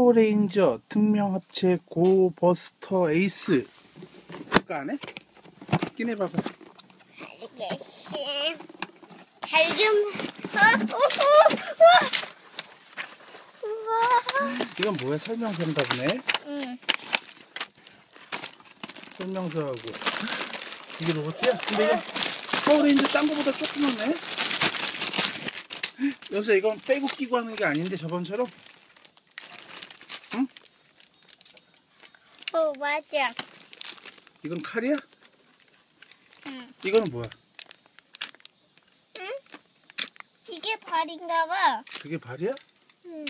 파워레인저 특명합체 고버스터 에이스. 그거 안 해? 끼네 봐봐. 알겠어. 달좀. 우와. 이건 뭐야? 설명서인가 보네. 응. 설명서하고. 이게 로봇이야? 근데 이거 파워레인저 딴 거보다 조그맣네. 여기서 이건 빼고 끼고 하는 게 아닌데 저번처럼? 응? 맞아. 이건 칼이야? 응. 이거는 뭐야? 응? 이게 발인가 봐. 그게 발이야? 응.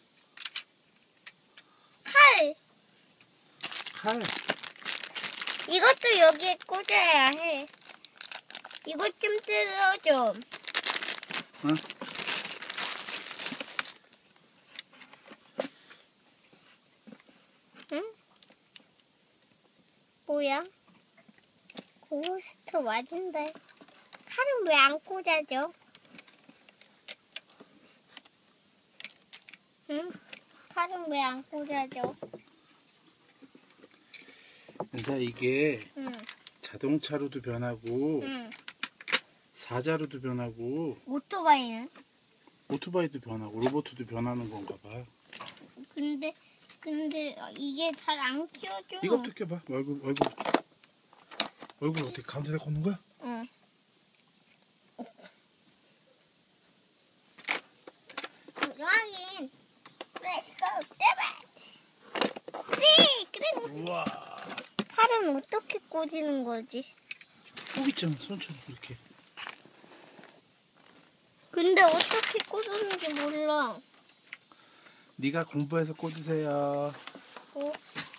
칼. 칼. 이것도 여기에 꽂아야 해. 이것 좀 뜯어줘. 응? 응? 뭐야? 고스트 맞은데. 칼은 왜 안 꽂아져? 응? 칼은 왜 안 꽂아져? 근데 이게 응. 자동차로도 변하고 응. 사자로도 변하고 오토바이는? 오토바이도 변하고 로봇도 변하는 건가 봐. 근데 이게 잘 안 키워져. 이것도 껴봐. 얼굴 어떻게 가운데다 걷는 거야? 응. 여긴 Let's go, 네, 그래. 우와. 팔은 어떻게 꽂이는 거지? 꼭 있잖아. 손처럼 이렇게. 근데 어떻게 꽂는지 몰라. 네가 공부해서 꽂으세요. 어?